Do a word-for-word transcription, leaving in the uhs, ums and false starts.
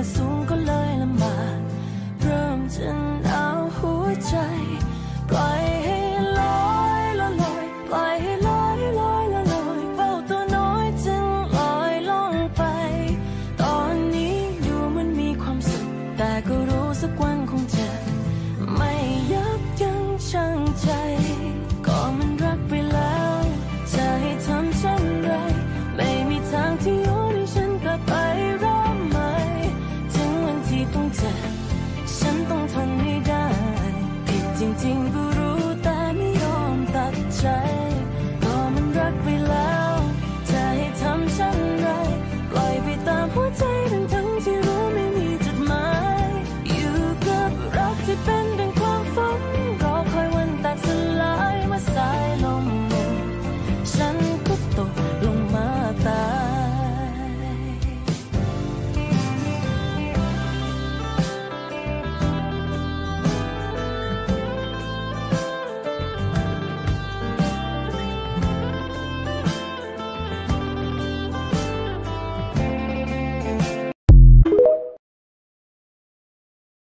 สูงก็เลยลำบากเริ่มจะหนาวหัวใจปล่อยให้ลอยละลอยปล่อยให้ลอยลอยละลอยเฝ้าตัวน้อยจึงลอยลงไปตอนนี้ดูมันมีความสุขแต่ก็รู้สักวันคงเจอ